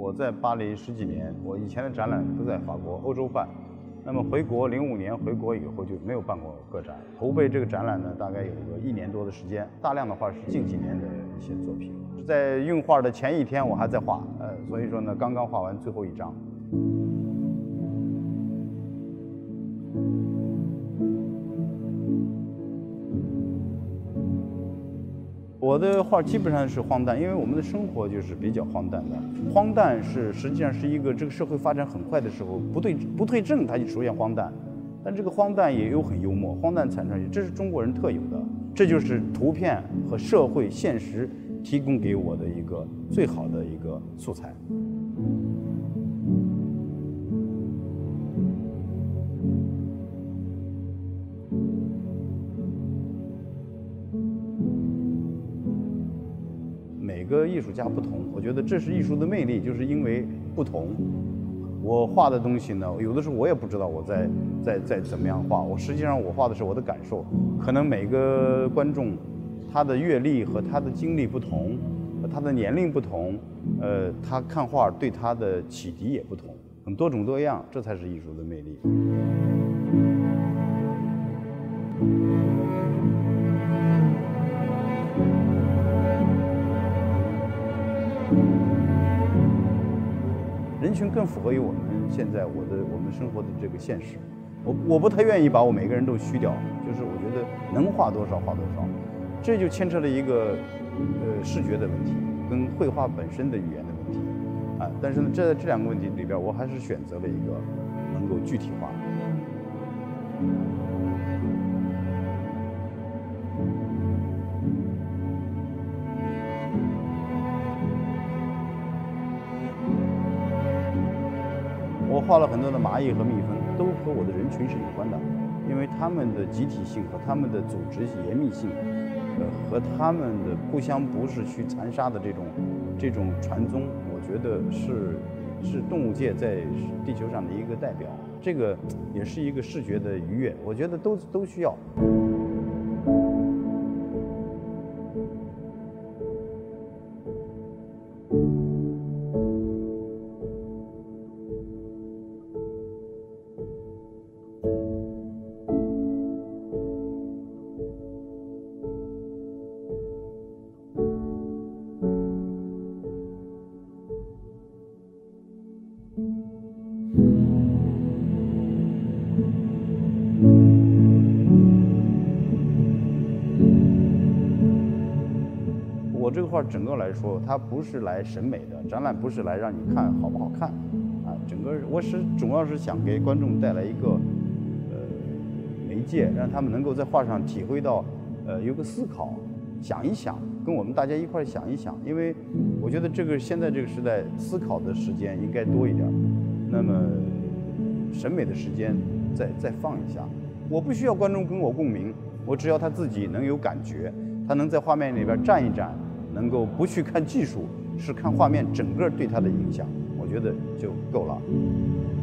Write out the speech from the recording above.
我在巴黎10几年，我以前的展览都在法国、欧洲办。那么回国05年回国以后就没有办过个展。筹备这个展览呢，大概有个1年多的时间。大量的画是近几年的一些作品。在运画的前一天我还在画，所以说呢，刚刚画完最后一张。我的画基本上是荒诞，因为我们的生活就是比较荒诞的。荒诞实际上是一个这个社会发展很快的时候，不对症它就出现荒诞，但这个荒诞也有很幽默，荒诞产生，这是中国人特有的，这就是图片和社会现实提供给我的一个最好的一个素材。每个艺术家不同，我觉得这是艺术的魅力，就是因为不同。我画的东西呢，有的时候我也不知道我在怎么样画。实际上我画的是我的感受，可能每个观众他的阅历和他的经历不同，他的年龄不同，他看画对他的启迪也不同，很多种多样，这才是艺术的魅力。人群更符合于我们现在我们生活的这个现实。我不太愿意把我每个人都虚掉，就是我觉得能画多少画多少，这就牵扯了一个视觉的问题跟绘画本身的语言的问题啊。但是呢，这两个问题里边，我还是选择了一个能够具体化。我画了很多的蚂蚁和蜜蜂，都和我的人群是有关的，因为他们的集体性和他们的组织严密性，和他们的互相不是去残杀的这种传宗，我觉得是动物界在地球上的一个代表。这个也是一个视觉的愉悦，我觉得都需要。我这个画整个来说，它不是来审美的，展览不是来让你看好不好看，啊，整个我主要是想给观众带来一个媒介，让他们能够在画上体会到有个思考，想一想，跟我们大家一块想一想，因为我觉得现在这个时代思考的时间应该多一点，那么审美的时间再放一下。我不需要观众跟我共鸣，我只要他自己能有感觉，他能在画面里边站一站，能够不去看技术，是看画面整个对他的影响，我觉得就够了。